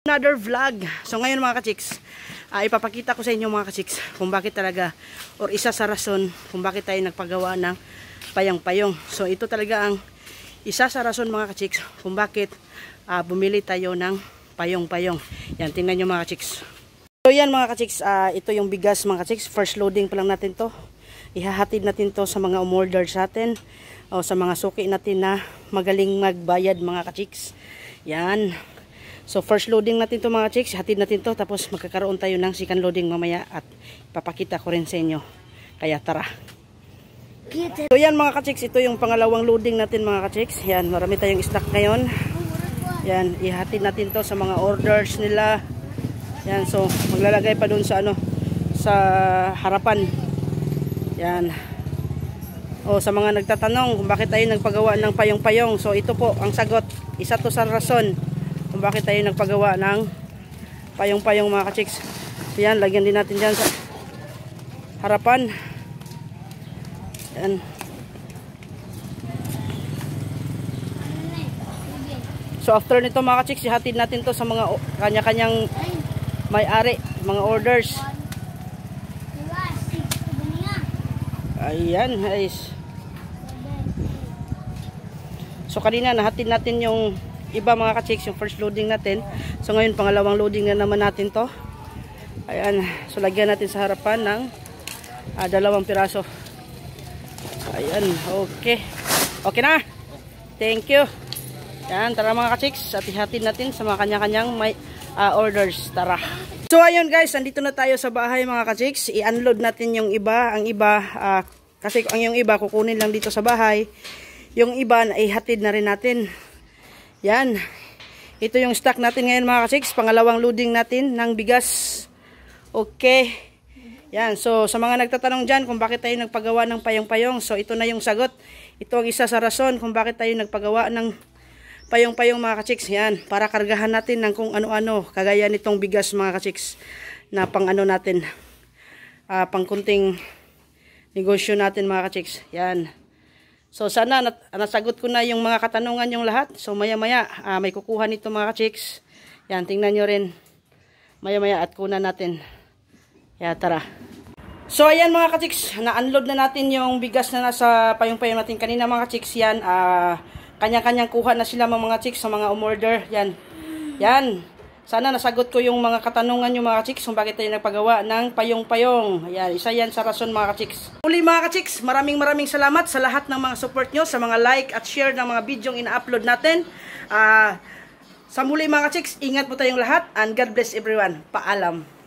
Another vlog. So ngayon mga ka-chicks, ipapakita ko sa inyo mga ka-chicks kung bakit talaga, or isa sa rason kung bakit tayo nagpagawa ng payong-payong. So ito talaga ang isa sa rason mga ka-chicks kung bakit bumili tayo ng payong-payong. Yan, tingnan nyo mga ka-chicks. So yan mga ka-chicks, ito yung bigas mga ka-chicks. First loading pa lang natin to. Ihahatid natin to sa mga umorder sa atin o sa mga suki natin na magaling magbayad mga ka-chicks. Yan. So first loading natin to mga chicks, hatid natin to, tapos magkakaroon tayo ng second loading mamaya at ipapakita ko rin sa inyo. Kaya tara. So yan mga ka-chicks, ito yung pangalawang loading natin mga ka-chicks. Yan, marami tayong stock ngayon. Yan, ihatid natin to sa mga orders nila. Yan, so maglalagay pa dun sa sa harapan. Yan. O sa mga nagtatanong kung bakit tayo nagpagawa ng payong-payong. So ito po ang sagot. Isa to sa rason kung bakit tayo nagpagawa ng payong-payong mga ka-chicks. So yan, lagyan din natin dyan sa harapan. Yan. So after nito mga ka-chicks, ihatid natin to sa mga kanya-kanyang may-ari, mga orders. Ayan guys. So kanina nahatid natin yung iba mga ka-chicks, yung first loading natin. So ngayon pangalawang loading na naman natin to. Ayan, so lagyan natin sa harapan ng 2 piraso. Ayan, okay. Okay na. Thank you. Yan, tara mga ka-chicks, at ihatid natin sa mga kanya-kanyang may orders. Tara. So ayun guys, nandito na tayo sa bahay mga ka-chicks. I-unload natin yung iba, ang iba kasi ang yung iba kukunin lang dito sa bahay. Yung iba ihatid na rin natin. Yan. Ito yung stock natin ngayon mga ka-chicks. Pangalawang loading natin ng bigas. Okay. Yan. So sa mga nagtatanong dyan kung bakit tayo nagpagawa ng payong-payong. So ito na yung sagot. Ito ang isa sa rason kung bakit tayo nagpagawa ng payong-payong mga ka-chicks. Yan. Para kargahan natin ng kung ano-ano. Kagaya nitong bigas mga ka-chicks. Na pang ano natin. Pang kunting negosyo natin mga ka-chicks. Yan. So sana nasagot ko na yung mga katanungan yung lahat. So maya maya may kukuha nito mga ka-chicks. Yan, tingnan nyo rin. Maya maya at kunan natin. Kaya tara. So ayan mga ka-chicks, na-unload na natin yung bigas na nasa payong-payong natin kanina mga ka-chicks. Yan, kanya-kanyang kuha na sila mga chicks sa mga umorder. Yan. Yan. Sana nasagot ko yung mga katanungan yung mga chicks kung bakit tayo nagpagawa ng payong-payong. Ayan, isa yan sa rason mga chicks. Muli mga chicks, maraming salamat sa lahat ng mga support nyo, sa mga like at share ng mga video ina-upload natin. Sa muli mga chicks, ingat po tayong lahat and God bless everyone. Paalam.